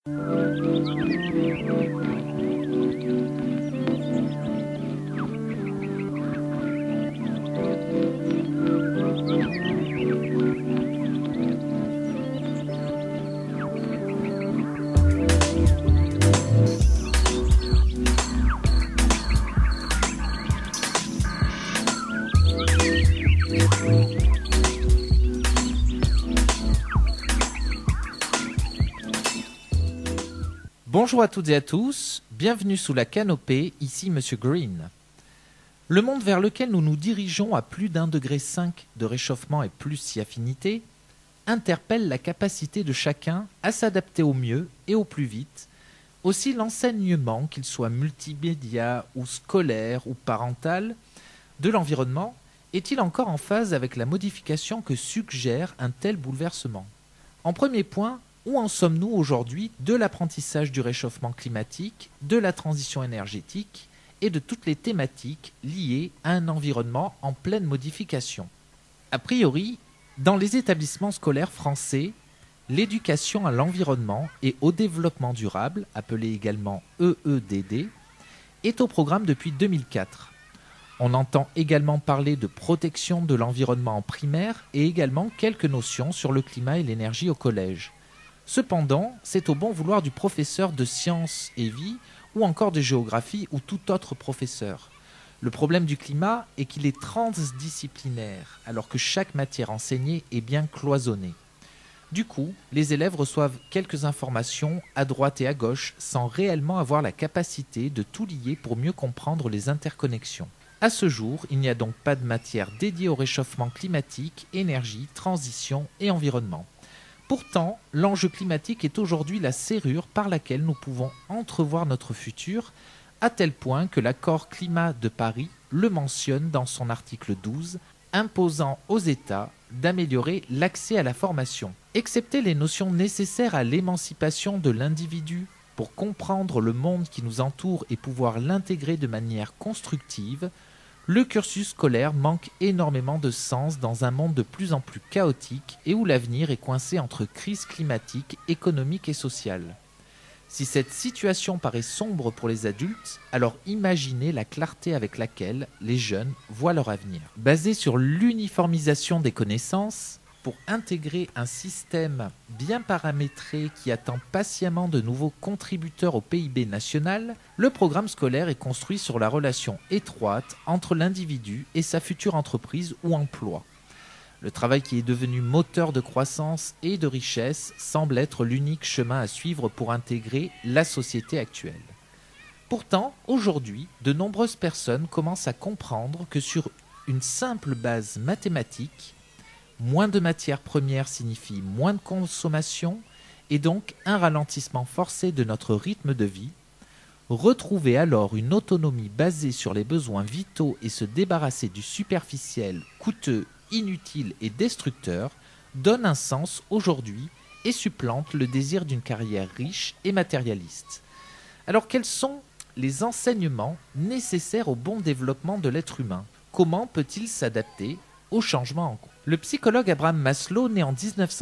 Bonjour à toutes et à tous, bienvenue sous la canopée, ici Monsieur Green. Le monde vers lequel nous nous dirigeons à plus d'1,5 degré de réchauffement et plus si affinité interpelle la capacité de chacun à s'adapter au mieux et au plus vite. Aussi l'enseignement, qu'il soit multimédia ou scolaire ou parental, de l'environnement est-il encore en phase avec la modification que suggère un tel bouleversement? En premier point, où en sommes-nous aujourd'hui de l'apprentissage du réchauffement climatique, de la transition énergétique et de toutes les thématiques liées à un environnement en pleine modification? A priori, dans les établissements scolaires français, l'éducation à l'environnement et au développement durable, appelée également EEDD, est au programme depuis 2004. On entend également parler de protection de l'environnement en primaire et également quelques notions sur le climat et l'énergie au collège. Cependant, c'est au bon vouloir du professeur de sciences et vie ou encore de géographie ou tout autre professeur. Le problème du climat est qu'il est transdisciplinaire, alors que chaque matière enseignée est bien cloisonnée. Du coup, les élèves reçoivent quelques informations à droite et à gauche sans réellement avoir la capacité de tout lier pour mieux comprendre les interconnexions. À ce jour, il n'y a donc pas de matière dédiée au réchauffement climatique, énergie, transition et environnement. Pourtant, l'enjeu climatique est aujourd'hui la serrure par laquelle nous pouvons entrevoir notre futur, à tel point que l'accord climat de Paris le mentionne dans son article 12, imposant aux États d'améliorer l'accès à la formation. Excepté les notions nécessaires à l'émancipation de l'individu pour comprendre le monde qui nous entoure et pouvoir l'intégrer de manière constructive, le cursus scolaire manque énormément de sens dans un monde de plus en plus chaotique et où l'avenir est coincé entre crise climatique, économique et sociale. Si cette situation paraît sombre pour les adultes, alors imaginez la clarté avec laquelle les jeunes voient leur avenir. Basé sur l'uniformisation des connaissances, pour intégrer un système bien paramétré qui attend patiemment de nouveaux contributeurs au PIB national, le programme scolaire est construit sur la relation étroite entre l'individu et sa future entreprise ou emploi. Le travail qui est devenu moteur de croissance et de richesse semble être l'unique chemin à suivre pour intégrer la société actuelle. Pourtant, aujourd'hui, de nombreuses personnes commencent à comprendre que sur une simple base mathématique, moins de matières premières signifie moins de consommation et donc un ralentissement forcé de notre rythme de vie. Retrouver alors une autonomie basée sur les besoins vitaux et se débarrasser du superficiel, coûteux, inutile et destructeur donne un sens aujourd'hui et supplante le désir d'une carrière riche et matérialiste. Alors quels sont les enseignements nécessaires au bon développement de l'être humain? Comment peut-il s'adapter au changement en cours? Le psychologue Abraham Maslow, né en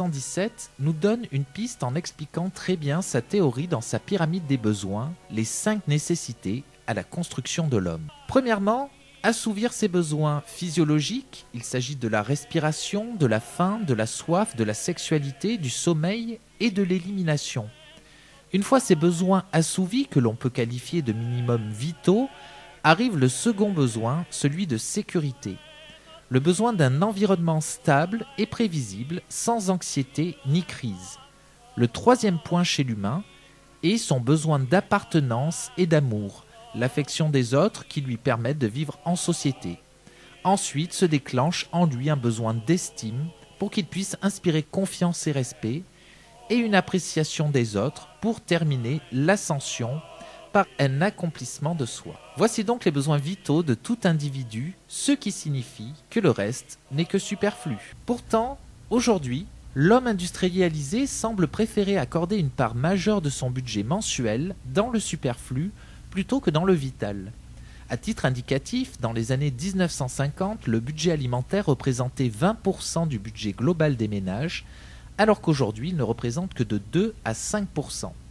1917, nous donne une piste en expliquant très bien sa théorie dans sa pyramide des besoins, les 5 nécessités à la construction de l'homme. Premièrement, assouvir ses besoins physiologiques, il s'agit de la respiration, de la faim, de la soif, de la sexualité, du sommeil et de l'élimination. Une fois ces besoins assouvis, que l'on peut qualifier de minimum vitaux, arrive le second besoin, celui de sécurité. Le besoin d'un environnement stable et prévisible, sans anxiété ni crise. Le troisième point chez l'humain est son besoin d'appartenance et d'amour, l'affection des autres qui lui permettent de vivre en société. Ensuite se déclenche en lui un besoin d'estime pour qu'il puisse inspirer confiance et respect, et une appréciation des autres pour terminer l'ascension par un accomplissement de soi. Voici donc les besoins vitaux de tout individu, ce qui signifie que le reste n'est que superflu. Pourtant, aujourd'hui, l'homme industrialisé semble préférer accorder une part majeure de son budget mensuel dans le superflu plutôt que dans le vital. À titre indicatif, dans les années 1950, le budget alimentaire représentait 20% du budget global des ménages, alors qu'aujourd'hui il ne représente que de 2 à 5%.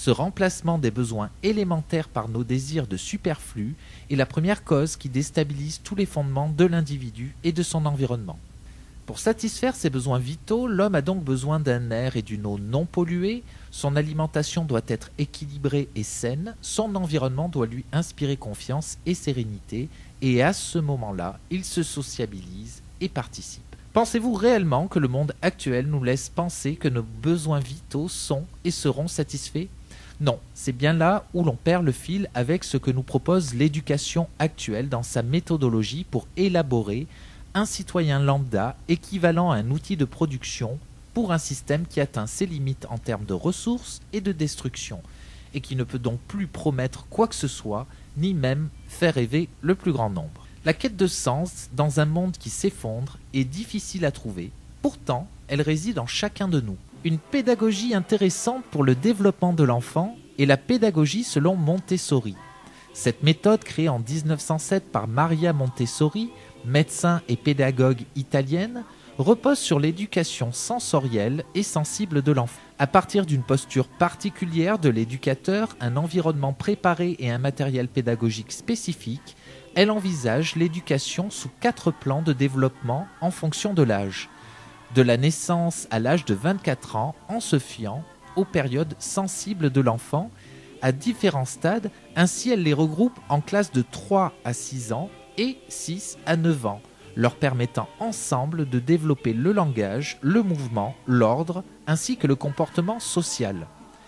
Ce remplacement des besoins élémentaires par nos désirs de superflu est la première cause qui déstabilise tous les fondements de l'individu et de son environnement. Pour satisfaire ses besoins vitaux, l'homme a donc besoin d'un air et d'une eau non pollués, son alimentation doit être équilibrée et saine, son environnement doit lui inspirer confiance et sérénité, et à ce moment-là, il se sociabilise et participe. Pensez-vous réellement que le monde actuel nous laisse penser que nos besoins vitaux sont et seront satisfaits ? Non, c'est bien là où l'on perd le fil avec ce que nous propose l'éducation actuelle dans sa méthodologie pour élaborer un citoyen lambda équivalent à un outil de production pour un système qui atteint ses limites en termes de ressources et de destruction, et qui ne peut donc plus promettre quoi que ce soit, ni même faire rêver le plus grand nombre. La quête de sens dans un monde qui s'effondre est difficile à trouver, pourtant elle réside en chacun de nous. Une pédagogie intéressante pour le développement de l'enfant est la pédagogie selon Montessori. Cette méthode créée en 1907 par Maria Montessori, médecin et pédagogue italienne, repose sur l'éducation sensorielle et sensible de l'enfant. À partir d'une posture particulière de l'éducateur, un environnement préparé et un matériel pédagogique spécifique, elle envisage l'éducation sous 4 plans de développement en fonction de l'âge. De la naissance à l'âge de 24 ans, en se fiant aux périodes sensibles de l'enfant, à différents stades, ainsi elle les regroupe en classes de 3 à 6 ans et 6 à 9 ans, leur permettant ensemble de développer le langage, le mouvement, l'ordre, ainsi que le comportement social.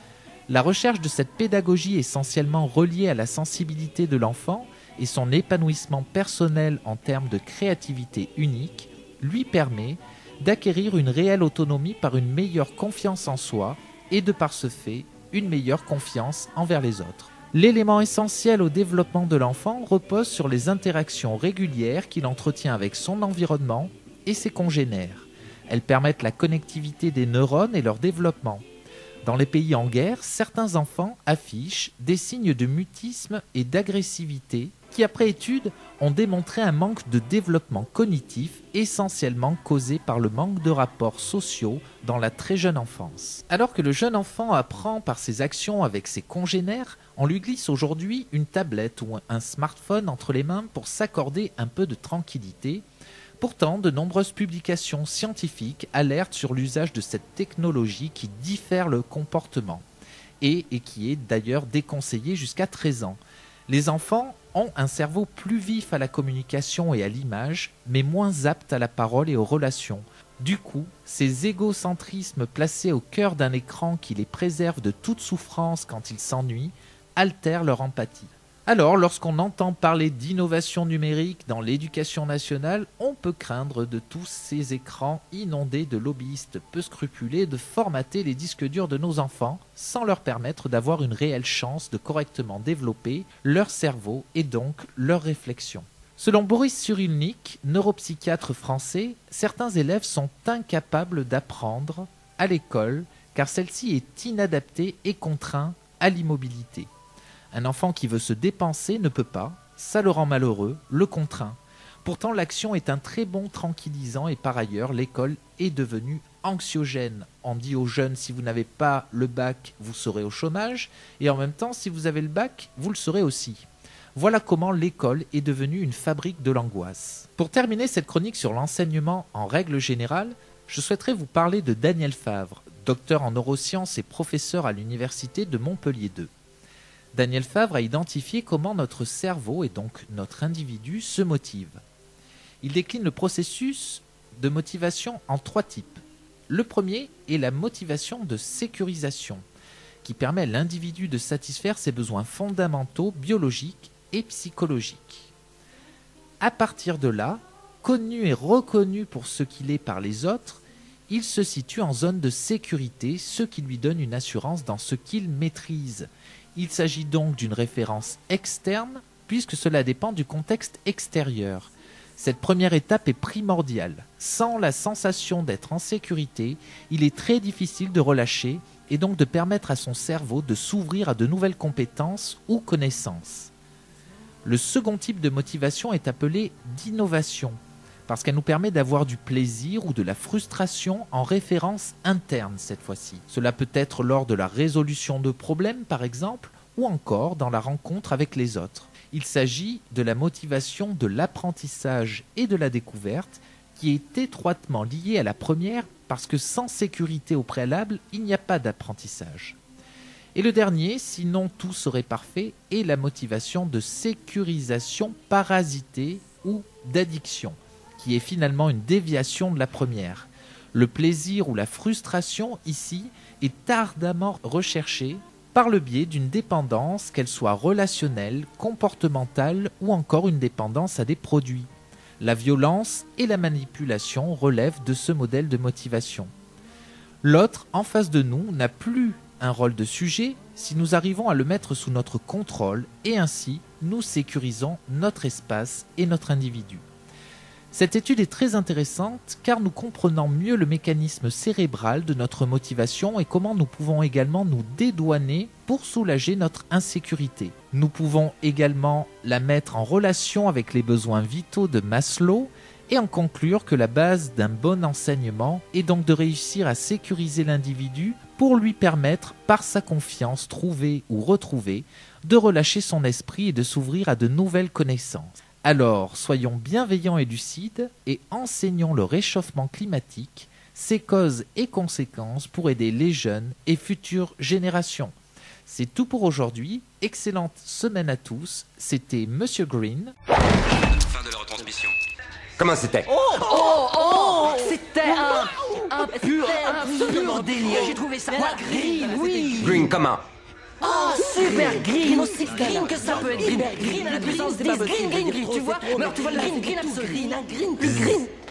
La recherche de cette pédagogie essentiellement reliée à la sensibilité de l'enfant et son épanouissement personnel en termes de créativité unique lui permet d'acquérir une réelle autonomie par une meilleure confiance en soi et de par ce fait, une meilleure confiance envers les autres. L'élément essentiel au développement de l'enfant repose sur les interactions régulières qu'il entretient avec son environnement et ses congénères. Elles permettent la connectivité des neurones et leur développement. Dans les pays en guerre, certains enfants affichent des signes de mutisme et d'agressivité qui, après étude, ont démontré un manque de développement cognitif essentiellement causé par le manque de rapports sociaux dans la très jeune enfance. Alors que le jeune enfant apprend par ses actions avec ses congénères, on lui glisse aujourd'hui une tablette ou un smartphone entre les mains pour s'accorder un peu de tranquillité. Pourtant, de nombreuses publications scientifiques alertent sur l'usage de cette technologie qui diffère le comportement et qui est d'ailleurs déconseillée jusqu'à 13 ans. Les enfants ont un cerveau plus vif à la communication et à l'image, mais moins apte à la parole et aux relations. Du coup, ces égocentrismes placés au cœur d'un écran qui les préserve de toute souffrance quand ils s'ennuient altèrent leur empathie. Alors, lorsqu'on entend parler d'innovation numérique dans l'éducation nationale, on peut craindre de tous ces écrans inondés de lobbyistes peu scrupuleux de formater les disques durs de nos enfants sans leur permettre d'avoir une réelle chance de correctement développer leur cerveau et donc leur réflexion. Selon Boris Cyrulnik, neuropsychiatre français, certains élèves sont incapables d'apprendre à l'école car celle-ci est inadaptée et contraint à l'immobilité. Un enfant qui veut se dépenser ne peut pas, ça le rend malheureux, le contraint. Pourtant, l'action est un très bon tranquillisant et par ailleurs, l'école est devenue anxiogène. On dit aux jeunes, si vous n'avez pas le bac, vous serez au chômage, et en même temps, si vous avez le bac, vous le serez aussi. Voilà comment l'école est devenue une fabrique de l'angoisse. Pour terminer cette chronique sur l'enseignement en règle générale, je souhaiterais vous parler de Daniel Favre, docteur en neurosciences et professeur à l'université de Montpellier 2. Daniel Favre a identifié comment notre cerveau et donc notre individu se motive. Il décline le processus de motivation en 3 types. Le premier est la motivation de sécurisation, qui permet à l'individu de satisfaire ses besoins fondamentaux biologiques et psychologiques. À partir de là, connu et reconnu pour ce qu'il est par les autres, il se situe en zone de sécurité, ce qui lui donne une assurance dans ce qu'il maîtrise. Il s'agit donc d'une référence externe, puisque cela dépend du contexte extérieur. Cette première étape est primordiale. Sans la sensation d'être en sécurité, il est très difficile de relâcher et donc de permettre à son cerveau de s'ouvrir à de nouvelles compétences ou connaissances. Le second type de motivation est appelé d'innovation. parce qu'elle nous permet d'avoir du plaisir ou de la frustration en référence interne cette fois-ci. Cela peut être lors de la résolution de problèmes par exemple, ou encore dans la rencontre avec les autres. Il s'agit de la motivation de l'apprentissage et de la découverte qui est étroitement liée à la première parce que sans sécurité au préalable, il n'y a pas d'apprentissage. Et le dernier, sinon tout serait parfait, est la motivation de sécurisation parasitée ou d'addiction, qui est finalement une déviation de la première. Le plaisir ou la frustration ici est ardemment recherché par le biais d'une dépendance, qu'elle soit relationnelle, comportementale ou encore une dépendance à des produits. La violence et la manipulation relèvent de ce modèle de motivation. L'autre, en face de nous, n'a plus un rôle de sujet si nous arrivons à le mettre sous notre contrôle et ainsi nous sécurisons notre espace et notre individu. Cette étude est très intéressante car nous comprenons mieux le mécanisme cérébral de notre motivation et comment nous pouvons également nous dédouaner pour soulager notre insécurité. Nous pouvons également la mettre en relation avec les besoins vitaux de Maslow et en conclure que la base d'un bon enseignement est donc de réussir à sécuriser l'individu pour lui permettre, par sa confiance trouvée ou retrouvée, de relâcher son esprit et de s'ouvrir à de nouvelles connaissances. Alors, soyons bienveillants et lucides et enseignons le réchauffement climatique, ses causes et conséquences pour aider les jeunes et futures générations. C'est tout pour aujourd'hui. Excellente semaine à tous. C'était Monsieur Green. Fin de la retransmission. Comment c'était? C'était un pur délire. J'ai trouvé ça. Green, oui. Green, comment? Super green, aussi green que ça peut être green. Green à la puissance des green, tu vois. Mais alors tu vois le green absolu. Green, plus green.